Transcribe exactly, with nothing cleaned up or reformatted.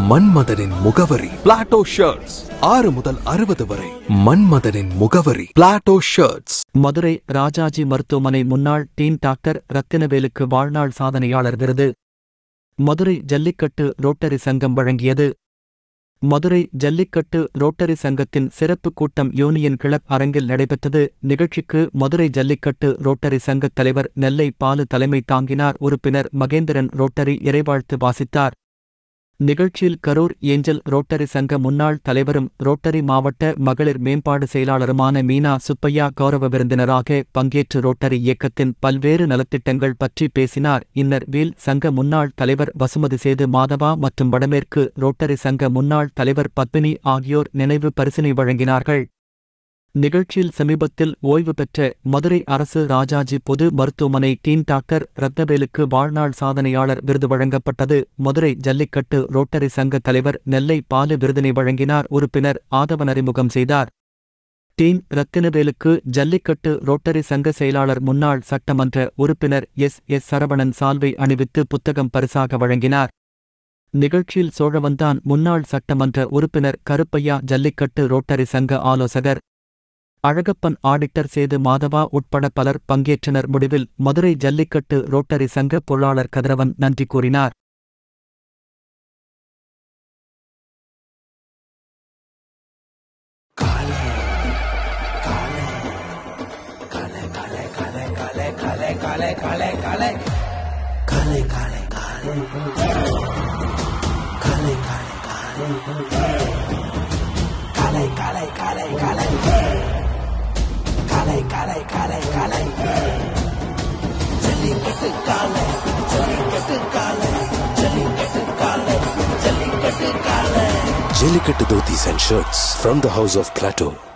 மன்மதனின் முகவரி Plato shirts. ஆறு முதல் அறுபது வரை. மன்மதனின் முகவரி பிளாட்டோ ஷர்ட்ஸ். மதுரை ராஜாஜி மருத்துவமனை முன்னாள் டீன் டாக்டர் ரத்தினவேலுக்கு வாழ்நாள் சாதனையாளர் விருது மதுரை ஜல்லிக்கட்டு ரோட்டரி சங்கம் வழங்கியது. மதுரை ஜல்லிக்கட்டு ரோட்டரி சங்கத்தின் சிறப்பு கூட்டம் யூனியன் கிளப் அரங்கில் நடைபெற்றது. நிகழ்ச்சிக்கு மதுரை ஜல்லிக்கட்டு ரோட்டரி சங்கத் தலைவர் நெல்லை பாலு தலைமை தாங்கினார். உறுப்பினர் மகேந்திரன் ரோட்டரி இறைவாழ்த்து வாசித்தார். நிகழ்ச்சியில் கரூர் ஏஞ்சல் ரோட்டரி சங்க முன்னாள் தலைவரும் ரோட்டரி மாவட்ட மகளிர் மேம்பாடு செயலாளருமான மீனா சுப்பையா கௌரவ விருந்தினராக பங்கேற்று ரோட்டரி இயக்கத்தின் பல்வேறு நலத்திட்டங்கள் பற்றி பேசினார். இன்னர் வீல் சங்க முன்னாள் தலைவர் வசுமதி சேது மாதவா மற்றும் வடமேற்கு ரோட்டரி சங்க முன்னாள் தலைவர் பத்மினி ஆகியோர் நினைவு பரிசினை வழங்கினார்கள். நிகழ்ச்சியில் சமீபத்தில் ஓய்வு பெற்ற மதுரை அரசு ராஜாஜி பொது மருத்துவமனை டீன் டாக்டர் ரத்னவேலுக்கு வாழ்நாள் சாதனையாளர் விருது வழங்கப்பட்டது. மதுரை ஜல்லிக்கட்டு ரோட்டரி சங்க தலைவர் நெல்லை பாலு விருதினை வழங்கினார். உறுப்பினர் ஆதவன் அறிமுகம் செய்தார். டீன் ரத்தினவேலுக்கு ஜல்லிக்கட்டு ரோட்டரி சங்க செயலாளர் முன்னாள் சட்டமன்ற உறுப்பினர் எஸ் எஸ் சரவணன் சால்வை அணிவித்து புத்தகம் பரிசாக வழங்கினார். நிகழ்ச்சியில் சோழவந்தான் முன்னாள் சட்டமன்ற உறுப்பினர் கருப்பையா ஜல்லிக்கட்டு ரோட்டரி சங்க ஆலோசகர் அழகப்பன் ஆடிட்டர் சேது மாதவா உட்பட பலர் பங்கேற்றனர். முடிவில் மதுரை ஜல்லிக்கட்டு ரோட்டரி சங்க பொருளாளர் கதிரவன் நன்றி கூறினார். Kale, kale, kale, kale. Jallikattu kale, jallikattu kale, jallikattu kale, jallikattu kale. Jallikattu dhotis and shirts from the house of Plateau.